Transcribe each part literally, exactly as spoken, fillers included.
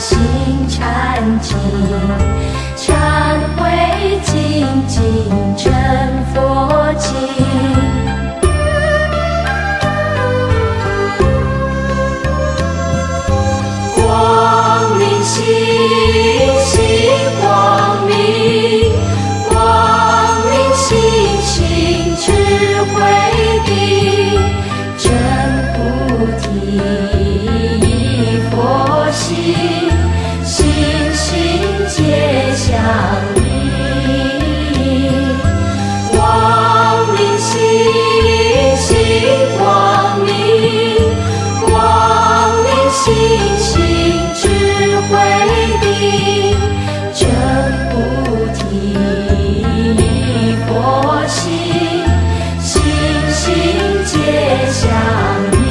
心禅静，忏悔精进成佛境。光明心，心光明，光明心，心智慧定，真菩提佛心，心心皆相应。光明心，心光明，光明心，心智慧定，真菩提佛心，心心皆相应。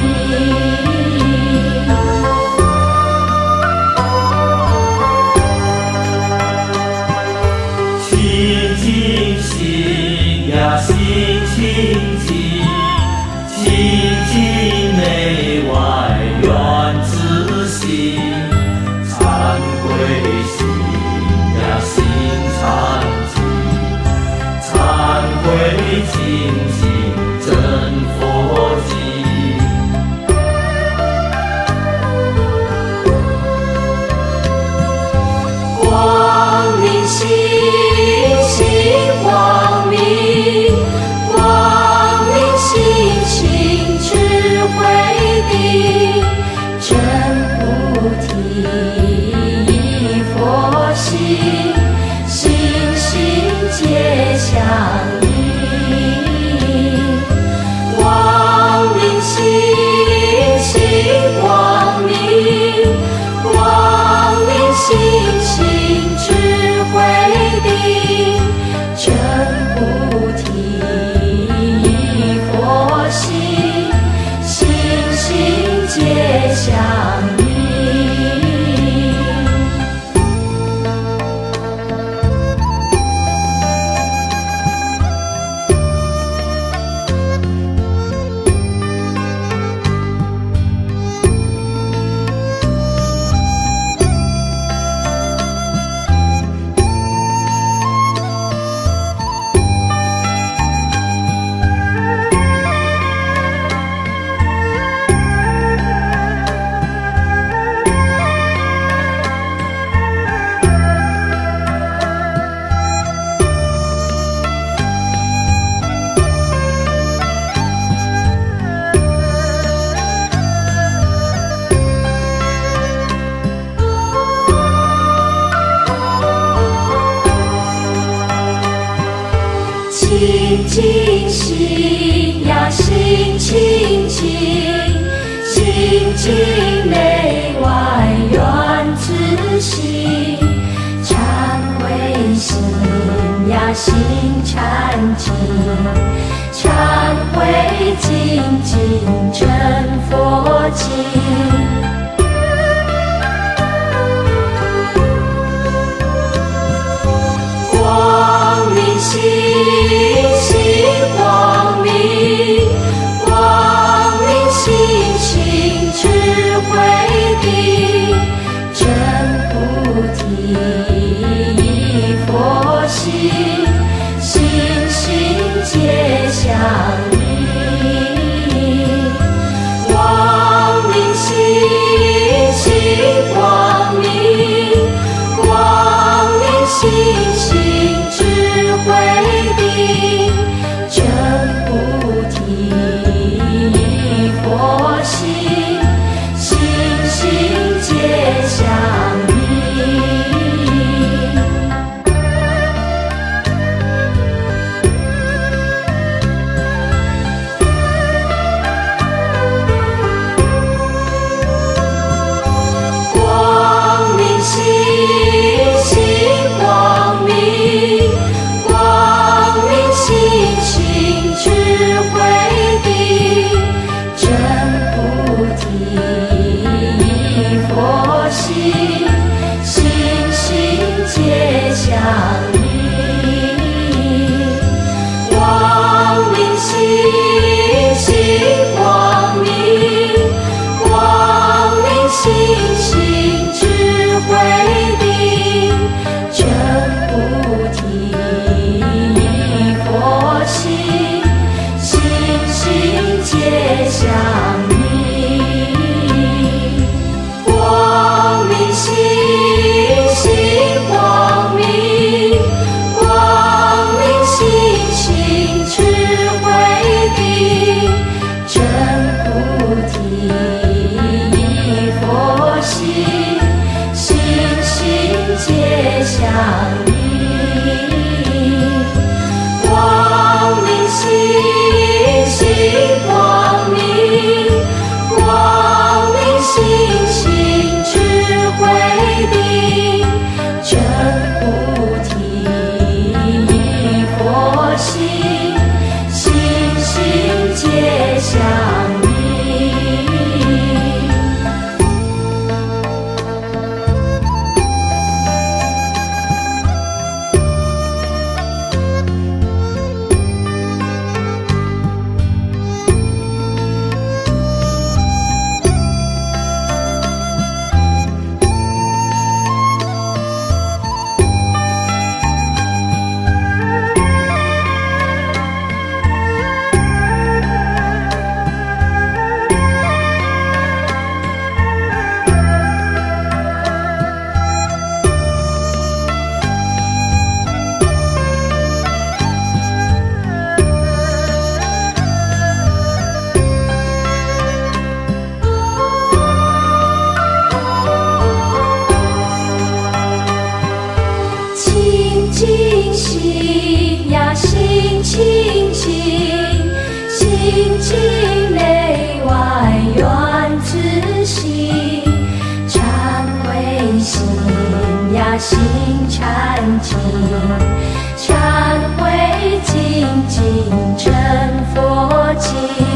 清净心呀，心清净，清净内外缘自性。忏悔心呀，心禅静，忏悔精进真佛境。 光明心，心光明，光明心，心智慧定，真菩提佛心，心心皆相应。光明心，心光明，光明心，心智慧定，真菩提佛心，心心皆相应。清净心呀，心清净，清净内外缘自性。忏悔心呀，心禅静，忏悔精进真佛境。光明心，心光明，光明心，心智慧定，真菩提佛心，心心皆相应。光明心，心光明，光明心，心智慧定，真菩提佛心，心心皆相应。光明心，心光明，光明心，心智慧定，真菩提佛心。 应。光明心，心光明，光明心，心智慧定，真菩提佛心，心心皆相应。清净心呀，心清净，心净内外缘自性，忏悔心呀，心禅净，忏悔精进真佛经。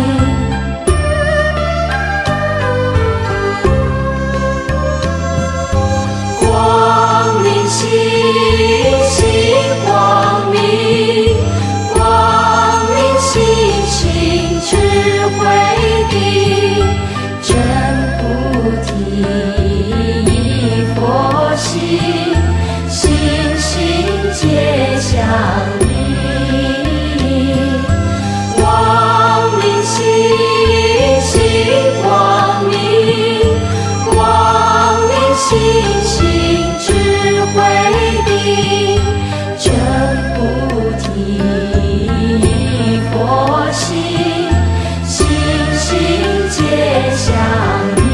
光明心，心光明，光明心，心智慧定，真菩提佛心，心心皆相应。光明心，心光明，光明心，心智慧定，真菩提佛心，心心皆相应。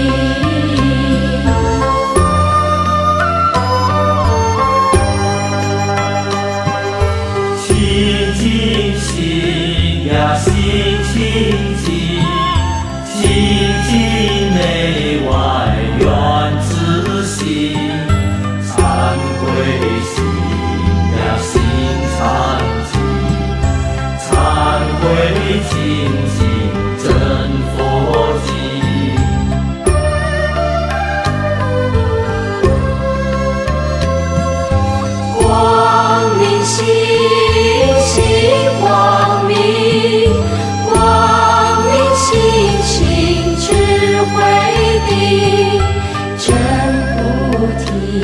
清净心呀，心清净，清净内外缘自性，忏悔心呀，心禅净，忏悔精进真佛经。 光明心，心光明，光明心，心智慧定，真菩提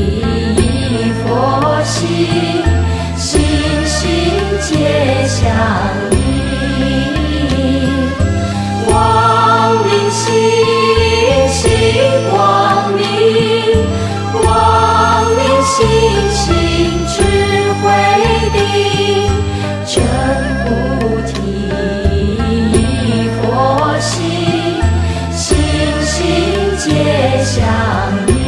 佛心，心心皆相应。光明心，心光明，光明心，心智慧定，真菩提佛心，心心皆相应。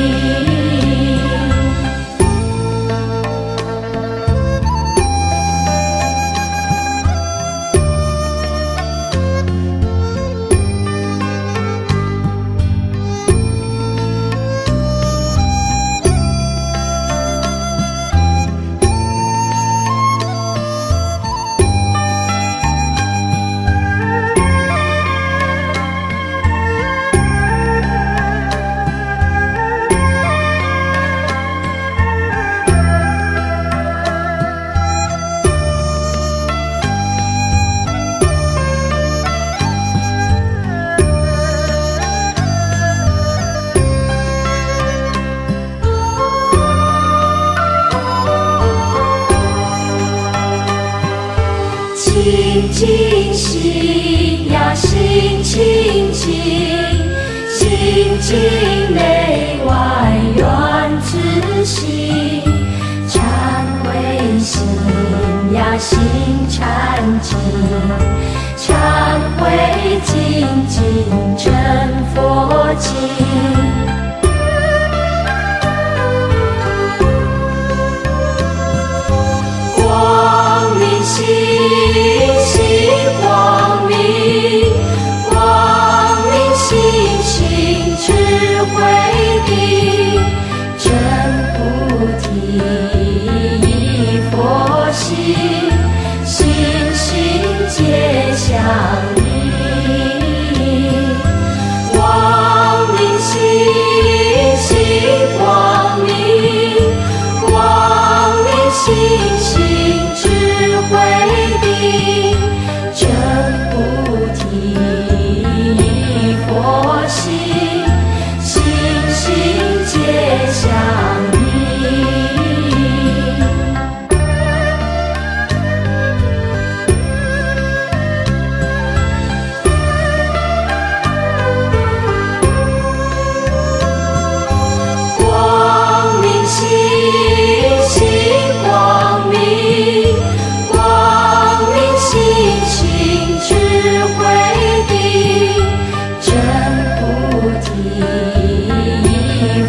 清净心呀，心清净，心净内外缘自性，忏悔心呀，心禅净，忏悔精进真佛经。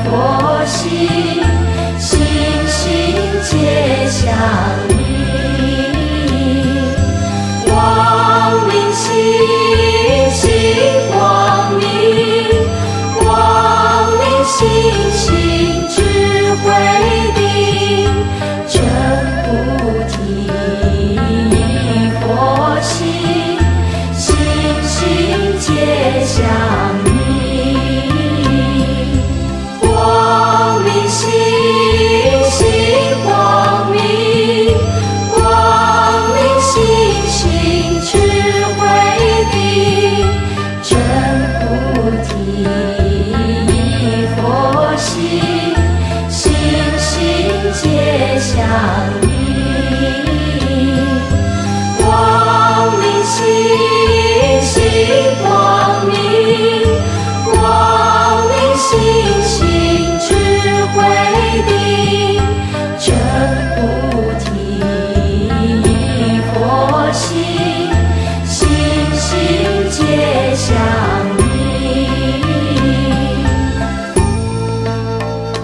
佛心，心心皆相应。光明心，心光明，光明心，心智慧定，真菩提。佛心，心心皆相应。光明心，心光明，光明心，心智慧定，真菩提。佛心，心心皆相应。光明心，心光明，光明心，心智慧定，真菩提。佛心，心心皆相应。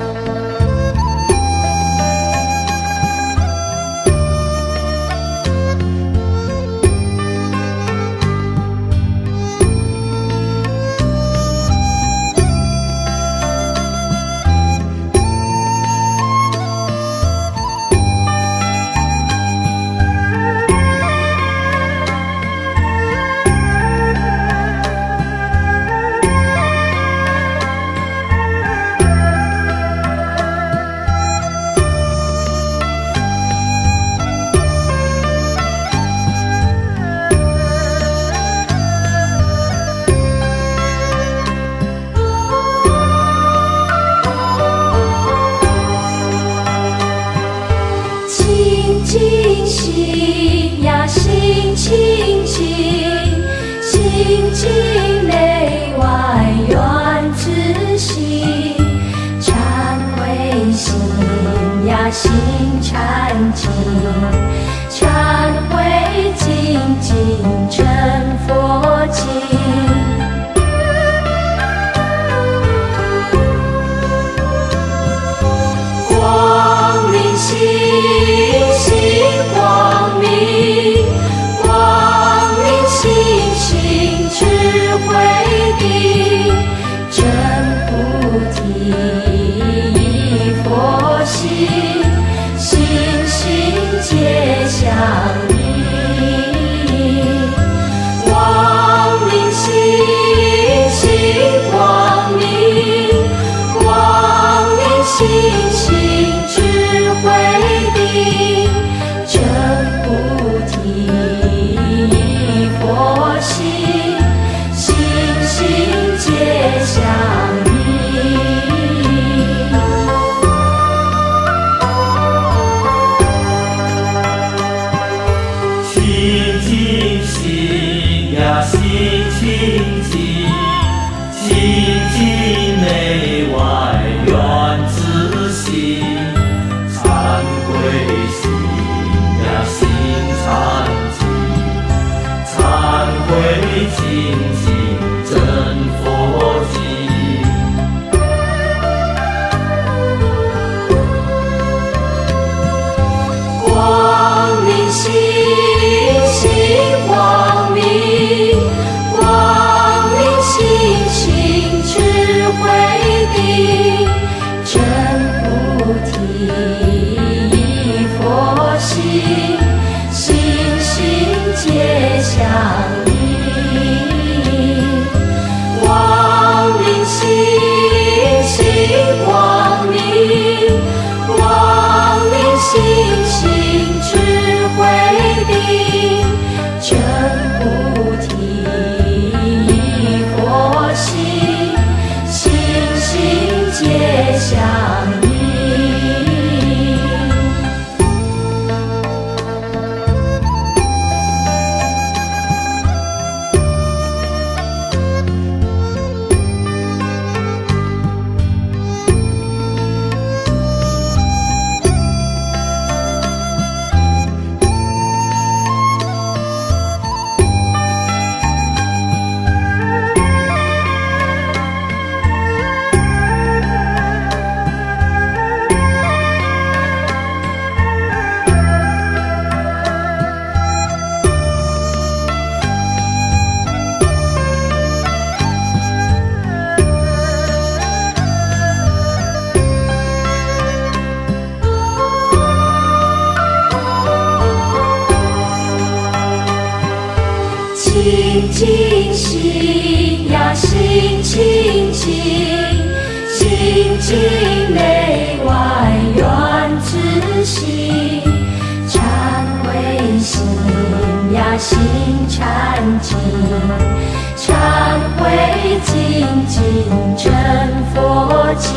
清醒呀，心清净，心境内外原自性，忏悔心呀，心禅净，忏悔精进真佛经。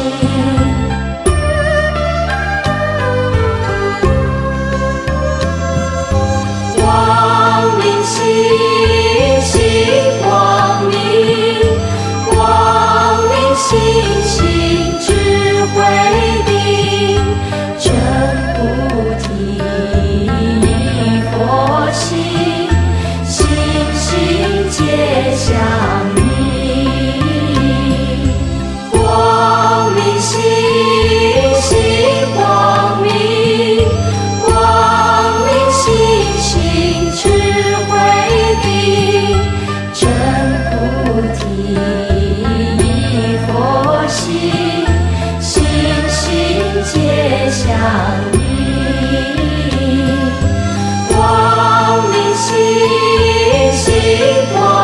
光明心，心光明，光明心，心智慧定，真菩提佛心，心心皆相应。光明心，心光明，光明心，心智慧定，真菩提佛心，心心皆相应。光明心，心光